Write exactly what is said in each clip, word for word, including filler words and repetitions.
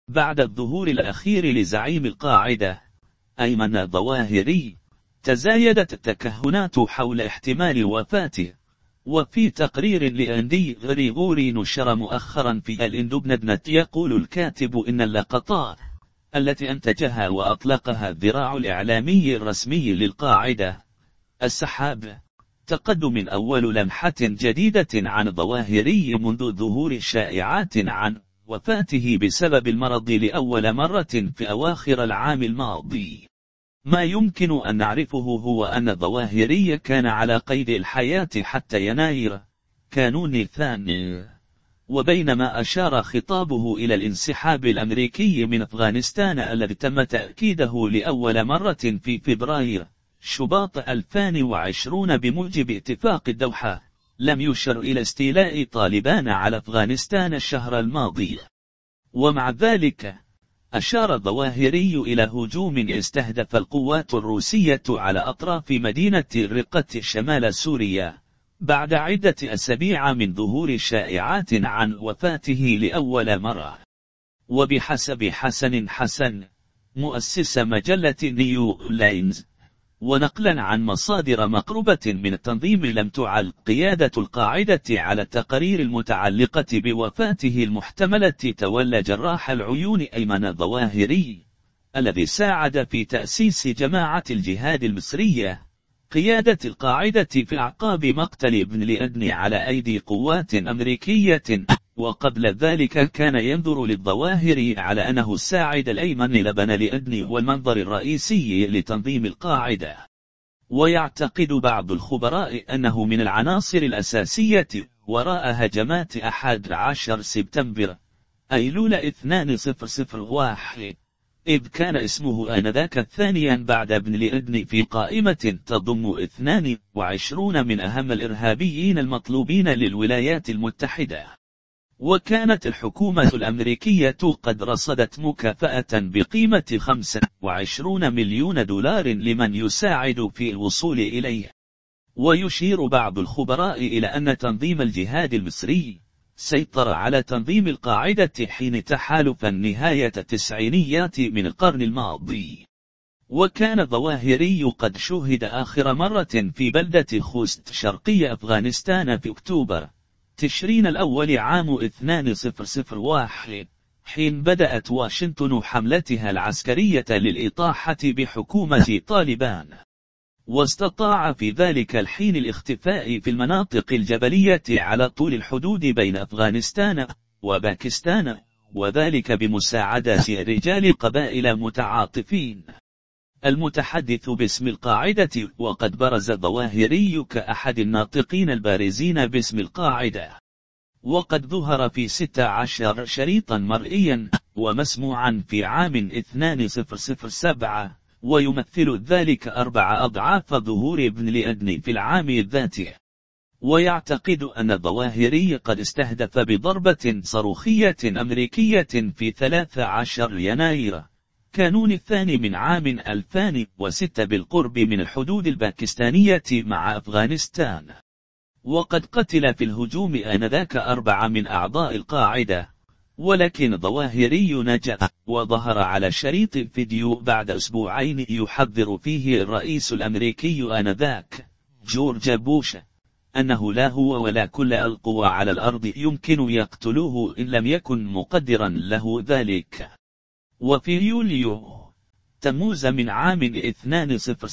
بعد الظهور الأخير لزعيم القاعدة أيمن الظواهري، تزايدت التكهنات حول احتمال وفاته. وفي تقرير لأندي غريغوري نشر مؤخرا في الإندبندنت يقول الكاتب إن اللقطات التي أنتجها وأطلقها الذراع الإعلامي الرسمي للقاعدة السحاب تقدم أول لمحة جديدة عن الظواهري منذ ظهور شائعات عن وفاته بسبب المرض لأول مرة في أواخر العام الماضي. ما يمكن أن نعرفه هو أن الظواهري كان على قيد الحياة حتى يناير كانون الثاني، وبينما أشار خطابه إلى الانسحاب الأمريكي من أفغانستان الذي تم تأكيده لأول مرة في فبراير شباط ألفين وعشرين بموجب اتفاق الدوحة، لم يشر إلى استيلاء طالبان على أفغانستان الشهر الماضي. ومع ذلك أشار الظواهري إلى هجوم استهدف القوات الروسية على أطراف مدينة رقة شمال سوريا بعد عدة أسابيع من ظهور شائعات عن وفاته لأول مرة. وبحسب حسن حسن مؤسس مجلة نيو لاينز ونقلا عن مصادر مقربة من التنظيم، لم تعلق قيادة القاعدة على التقارير المتعلقة بوفاته المحتملة تولى جراح العيون أيمن الظواهري الذي ساعد في تأسيس جماعة الجهاد المصرية قيادة القاعدة في أعقاب مقتل ابن لادن على أيدي قوات أمريكية، وقبل ذلك كان ينظر للظواهري على أنه الساعد الأيمن لبن لادن والمنظر الرئيسي لتنظيم القاعدة. ويعتقد بعض الخبراء أنه من العناصر الأساسية وراء هجمات أحد عشر سبتمبر أيلول ألفين وواحد، إذ كان اسمه آنذاك ثانيا بعد ابن لادن في قائمة تضم اثنين وعشرين من أهم الإرهابيين المطلوبين للولايات المتحدة. وكانت الحكومة الأمريكية قد رصدت مكافأة بقيمة خمسة وعشرين مليون دولار لمن يساعد في الوصول إليه. ويشير بعض الخبراء إلى أن تنظيم الجهاد المصري سيطر على تنظيم القاعدة حين تحالف نهاية التسعينيات من القرن الماضي. وكان الظواهري قد شوهد آخر مرة في بلدة خوست شرقي أفغانستان في أكتوبر تشرين الأول عام ألفين وواحد، حين بدأت واشنطن حملتها العسكرية للإطاحة بحكومة طالبان، واستطاع في ذلك الحين الاختفاء في المناطق الجبلية على طول الحدود بين أفغانستان وباكستان، وذلك بمساعدة رجال قبائل متعاطفين. المتحدث باسم القاعدة وقد برز الظواهري كأحد الناطقين البارزين باسم القاعدة، وقد ظهر في ستة عشر شريطا مرئيا ومسموعا في عام ألفين وسبعة، ويمثل ذلك أربع أضعاف ظهور ابن لادن في العام الذاته. ويعتقد أن الظواهري قد استهدف بضربة صاروخية أمريكية في ثلاثة عشر يناير كانون الثاني من عام ألفين وستة بالقرب من الحدود الباكستانية مع أفغانستان، وقد قتل في الهجوم آنذاك أربعة من أعضاء القاعدة. ولكن الظواهري نجا وظهر على شريط فيديو بعد أسبوعين يحذر فيه الرئيس الأمريكي آنذاك جورج بوش أنه لا هو ولا كل القوى على الأرض يمكن يقتلوه إن لم يكن مقدرا له ذلك. وفي يوليو تموز من عام ألفين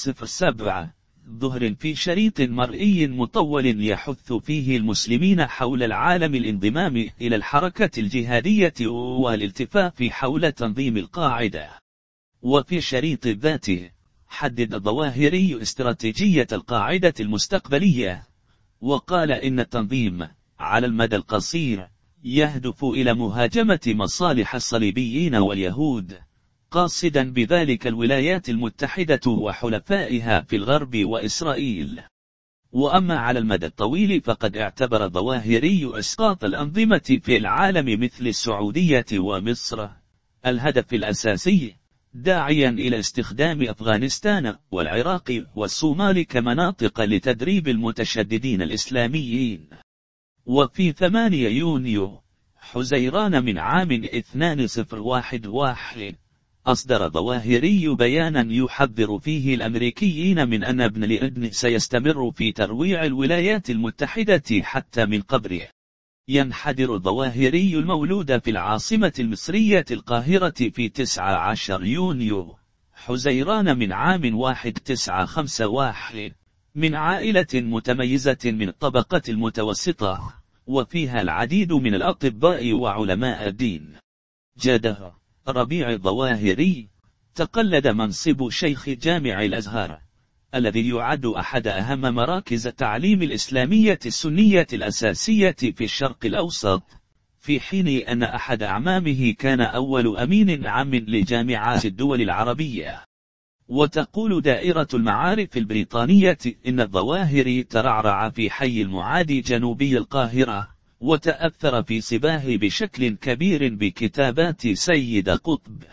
وسبعة ظهر في شريط مرئي مطول يحث فيه المسلمين حول العالم الانضمام إلى الحركة الجهادية والالتفاف حول تنظيم القاعدة. وفي شريط ذاته حدد الظواهري استراتيجية القاعدة المستقبلية، وقال إن التنظيم على المدى القصير يهدف إلى مهاجمة مصالح الصليبيين واليهود، قاصدا بذلك الولايات المتحدة وحلفائها في الغرب وإسرائيل. وأما على المدى الطويل فقد اعتبر الظواهري إسقاط الأنظمة في العالم مثل السعودية ومصر الهدف الأساسي، داعيا إلى استخدام أفغانستان والعراق والصومال كمناطق لتدريب المتشددين الإسلاميين. وفي ثمانية يونيو حزيران من عام اثنين ألف وواحد وواحد أصدر ظواهري بيانا يحذر فيه الأمريكيين من أن ابن لادن سيستمر في ترويع الولايات المتحدة حتى من قبره. ينحدر الظواهري المولود في العاصمة المصرية القاهرة في تسعة عشر يونيو حزيران من عام واحد تسعة خمسة واحد من عائلة متميزة من الطبقة المتوسطة، وفيها العديد من الأطباء وعلماء الدين. جده ربيع الظواهري تقلد منصب شيخ جامع الأزهر، الذي يعد أحد أهم مراكز التعليم الإسلامية السنية الأساسية في الشرق الأوسط، في حين أن أحد أعمامه كان أول أمين عام لجامعات الدول العربية. وتقول دائرة المعارف البريطانية إن الظواهري ترعرع في حي المعادي جنوبي القاهرة، وتأثر في صباه بشكل كبير بكتابات سيد قطب.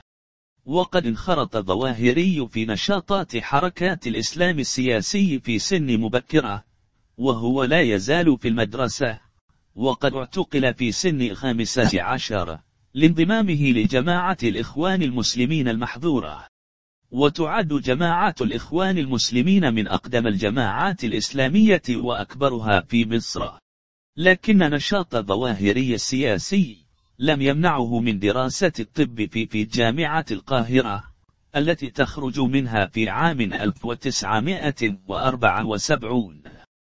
وقد انخرط الظواهري في نشاطات حركات الإسلام السياسي في سن مبكرة، وهو لا يزال في المدرسة، وقد اعتقل في سن خامسة عشر لانضمامه لجماعة الإخوان المسلمين المحظورة. وتعد جماعة الإخوان المسلمين من أقدم الجماعات الإسلامية وأكبرها في مصر، لكن نشاط الظواهري السياسي لم يمنعه من دراسة الطب في في جامعة القاهرة، التي تخرج منها في عام ألف وتسعمائة وأربعة وسبعين.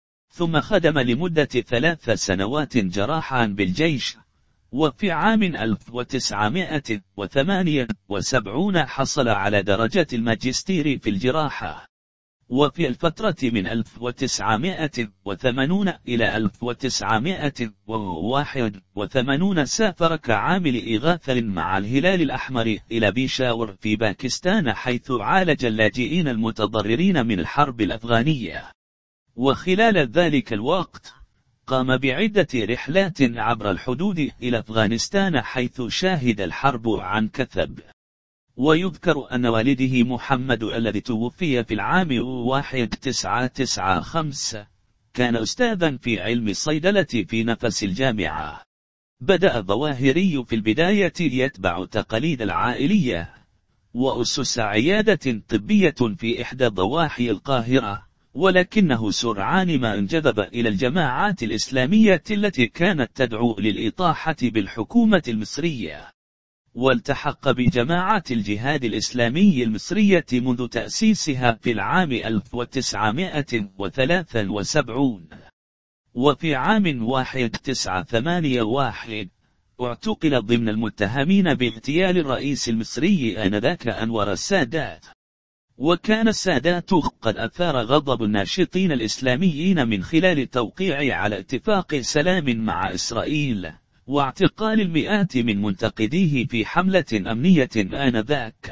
ثم خدم لمدة ثلاث سنوات جراحا بالجيش، وفي عام ألف وتسعمائة وثمانية وسبعين حصل على درجة الماجستير في الجراحة. وفي الفترة من ألف وتسعمائة وثمانين إلى ألف وتسعمائة وواحد وثمانين سافر كعامل إغاثة مع الهلال الأحمر إلى بيشاور في باكستان، حيث عالج اللاجئين المتضررين من الحرب الأفغانية. وخلال ذلك الوقت قام بعدة رحلات عبر الحدود إلى أفغانستان، حيث شاهد الحرب عن كثب. ويذكر أن والده محمد الذي توفي في العام واحد تسعة تسعة خمسة كان أستاذا في علم الصيدلة في نفس الجامعة. بدأ الظواهري في البداية يتبع تقاليد العائلية، وأسس عيادة طبية في إحدى ضواحي القاهرة، ولكنه سرعان ما انجذب إلى الجماعات الإسلامية التي كانت تدعو للإطاحة بالحكومة المصرية، والتحق بجماعة الجهاد الإسلامي المصرية منذ تأسيسها في العام ألف وتسعمائة وثلاثة وسبعين. وفي عام واحد تسعة ثمانية واحد اعتقل ضمن المتهمين باغتيال الرئيس المصري آنذاك أنور السادات. وكان السادات قد أثار غضب الناشطين الإسلاميين من خلال التوقيع على اتفاق سلام مع إسرائيل، واعتقال المئات من منتقديه في حملة أمنية آنذاك.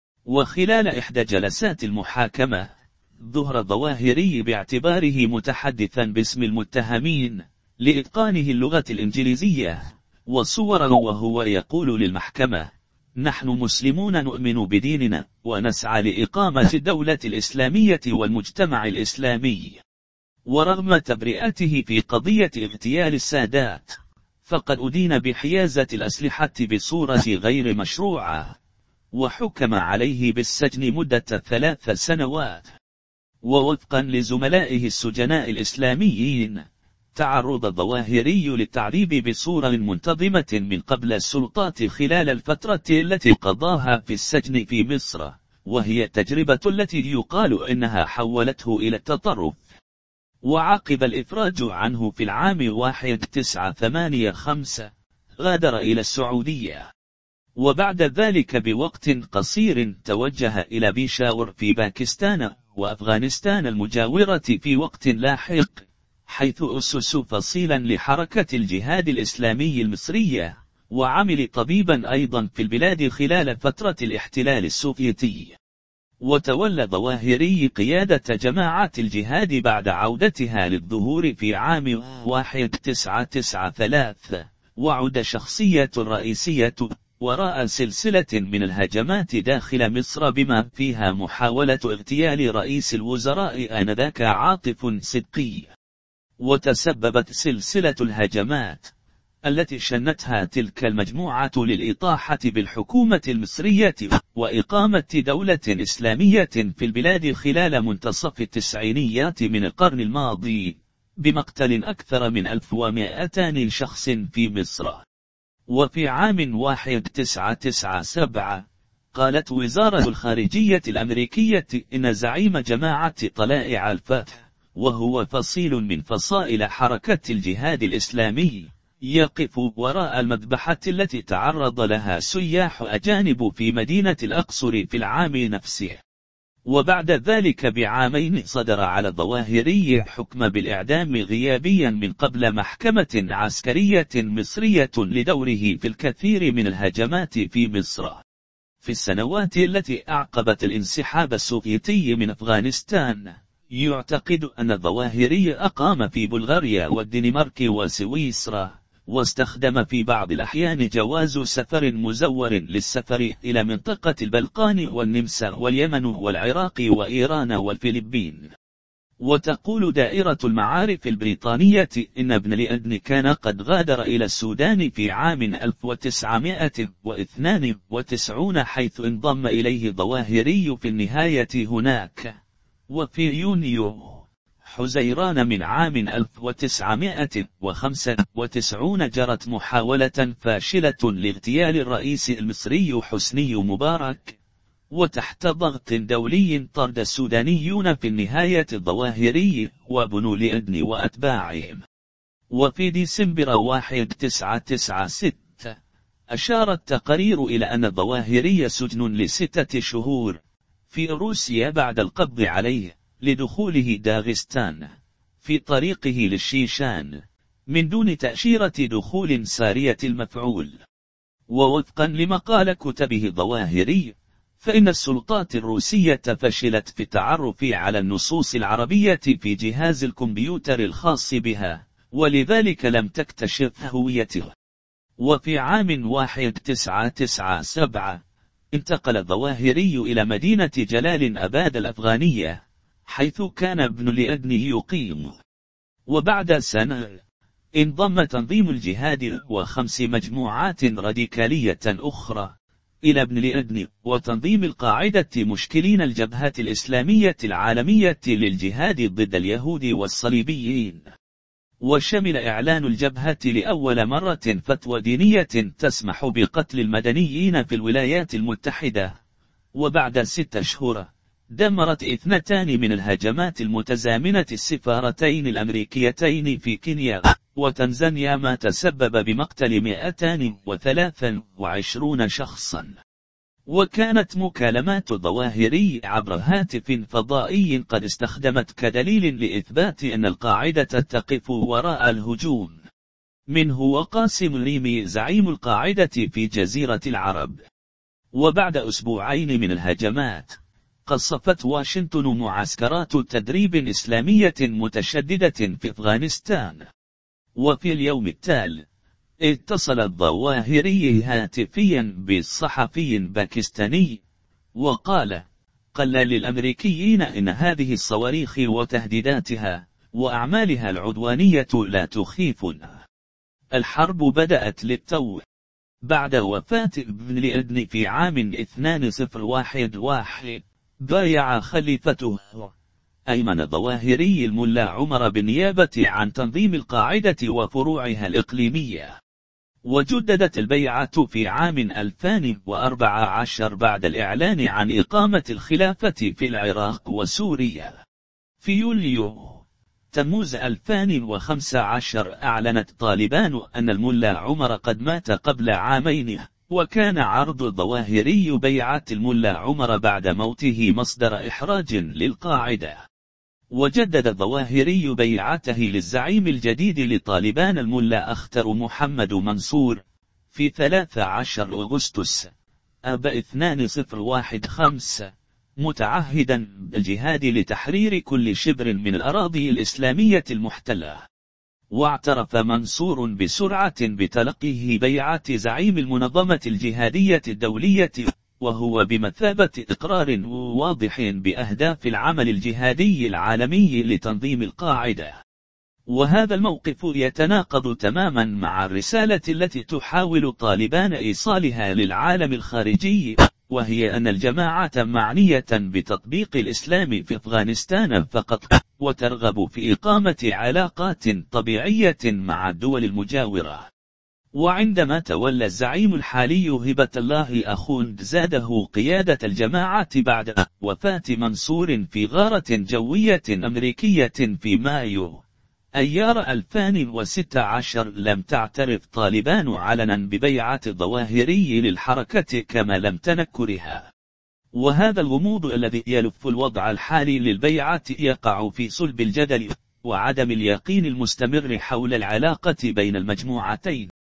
وخلال إحدى جلسات المحاكمة ظهر الظواهري باعتباره متحدثا باسم المتهمين لإتقانه اللغة الإنجليزية، وصوره وهو يقول للمحكمة: نحن مسلمون نؤمن بديننا ونسعى لإقامة الدولة الإسلامية والمجتمع الإسلامي. ورغم تبرئته في قضية اغتيال السادات، فقد أدين بحيازة الأسلحة بصورة غير مشروعة، وحكم عليه بالسجن مدة ثلاث سنوات. ووفقا لزملائه السجناء الإسلاميين، تعرض الظواهري للتعذيب بصورة منتظمة من قبل السلطات خلال الفترة التي قضاها في السجن في مصر، وهي التجربة التي يقال إنها حولته إلى التطرف. وعقب الإفراج عنه في العام واحد تسعة ثمانية خمسة غادر إلى السعودية، وبعد ذلك بوقت قصير توجه إلى بيشاور في باكستان وأفغانستان المجاورة في وقت لاحق، حيث أسس فصيلا لحركة الجهاد الإسلامي المصرية، وعمل طبيبا أيضا في البلاد خلال فترة الاحتلال السوفيتي. وتولى ظواهري قيادة جماعة الجهاد بعد عودتها للظهور في عام واحد تسعة تسعة ثلاثة، وعد شخصية رئيسية وراء سلسلة من الهجمات داخل مصر، بما فيها محاولة اغتيال رئيس الوزراء آنذاك عاطف صدقي. وتسببت سلسلة الهجمات التي شنتها تلك المجموعة للإطاحة بالحكومة المصرية وإقامة دولة إسلامية في البلاد خلال منتصف التسعينيات من القرن الماضي، بمقتل أكثر من ألف ومئتين شخص في مصر. وفي عام واحد تسعة تسعة سبعة قالت وزارة الخارجية الأمريكية إن زعيم جماعة طلائع الفتح، وهو فصيل من فصائل حركة الجهاد الإسلامي، يقف وراء المذبحة التي تعرض لها سياح أجانب في مدينة الأقصر في العام نفسه. وبعد ذلك بعامين صدر على الظواهري حكم بالإعدام غيابيا من قبل محكمة عسكرية مصرية لدوره في الكثير من الهجمات في مصر. في السنوات التي أعقبت الانسحاب السوفيتي من أفغانستان، يعتقد أن الظواهري أقام في بلغاريا والدنمارك وسويسرا، واستخدم في بعض الأحيان جواز سفر مزور للسفر إلى منطقة البلقان والنمسا واليمن والعراق وإيران والفلبين. وتقول دائرة المعارف البريطانية إن ابن لأدن كان قد غادر إلى السودان في عام ألف وتسعمائة واثنين وتسعين، حيث انضم إليه ظواهري في النهاية هناك. وفي يونيو حزيران من عام ألف وتسعمائة وخمسة وتسعين جرت محاولة فاشلة لاغتيال الرئيس المصري حسني مبارك، وتحت ضغط دولي طرد السودانيون في النهاية الظواهري وبنو لأدن وأتباعهم. وفي ديسمبر واحد تسعة تسعة ستة أشار التقارير إلى أن الظواهري سجن لستة شهور في روسيا بعد القبض عليه لدخوله داغستان في طريقه للشيشان من دون تأشيرة دخول سارية المفعول. ووفقا لمقال كتبه الظواهري، فإن السلطات الروسية فشلت في التعرف على النصوص العربية في جهاز الكمبيوتر الخاص بها، ولذلك لم تكتشف هويته. وفي عام واحد تسعة تسعة سبعة انتقل الظواهري إلى مدينة جلال أباد الأفغانية، حيث كان ابن لأدن يقيم. وبعد سنة انضم تنظيم الجهاد وخمس مجموعات راديكالية أخرى إلى ابن لأدن وتنظيم القاعدة مشكلين الجبهة الإسلامية العالمية للجهاد ضد اليهود والصليبيين. وشمل إعلان الجبهة لأول مرة فتوى دينية تسمح بقتل المدنيين في الولايات المتحدة. وبعد ست أشهر دمرت اثنتان من الهجمات المتزامنة السفارتين الأمريكيتين في كينيا وتنزانيا، ما تسبب بمقتل مئتين وثلاثة وعشرين شخصا. وكانت مكالمات الظواهري عبر هاتف فضائي قد استخدمت كدليل لإثبات أن القاعدة تقف وراء الهجوم. منه وقاسم ريمي زعيم القاعدة في جزيرة العرب. وبعد أسبوعين من الهجمات قصفت واشنطن معسكرات تدريب إسلامية متشددة في أفغانستان. وفي اليوم التالي اتصل الظواهري هاتفيا بالصحفي باكستاني وقال: قال للأمريكيين إن هذه الصواريخ وتهديداتها وأعمالها العدوانية لا تخيفنا. الحرب بدأت للتو. بعد وفاة ابن لأدن في عام اثنين صفر واحد واحد بايع خليفته أيمن الظواهري الملا عمر بالنيابة عن تنظيم القاعدة وفروعها الإقليمية. وجددت البيعة في عام ألفين وأربعة عشر بعد الإعلان عن إقامة الخلافة في العراق وسوريا. في يوليو تموز ألفين وخمسة عشر أعلنت طالبان أن الملا عمر قد مات قبل عامين، وكان عرض الظواهري بيعة الملا عمر بعد موته مصدر إحراج للقاعدة. وجدد الظواهري بيعته للزعيم الجديد لطالبان الملا أختر محمد منصور في ثلاثة عشر أغسطس آب اثنين صفر واحد خمسة، متعهدا بالجهاد لتحرير كل شبر من الأراضي الإسلامية المحتلة. واعترف منصور بسرعة بتلقيه بيعة زعيم المنظمة الجهادية الدولية، وهو بمثابة إقرار واضح بأهداف العمل الجهادي العالمي لتنظيم القاعدة. وهذا الموقف يتناقض تماما مع الرسالة التي تحاول طالبان إيصالها للعالم الخارجي، وهي أن الجماعة معنية بتطبيق الإسلام في أفغانستان فقط، وترغب في إقامة علاقات طبيعية مع الدول المجاورة. وعندما تولى الزعيم الحالي هبة الله أخوند زاده قيادة الجماعة بعد وفاة منصور في غارة جوية أمريكية في مايو أيار ألفين وستة عشر، لم تعترف طالبان علنا ببيعة الظواهري للحركة كما لم تنكرها. وهذا الغموض الذي يلف الوضع الحالي للبيعة يقع في صلب الجدل وعدم اليقين المستمر حول العلاقة بين المجموعتين.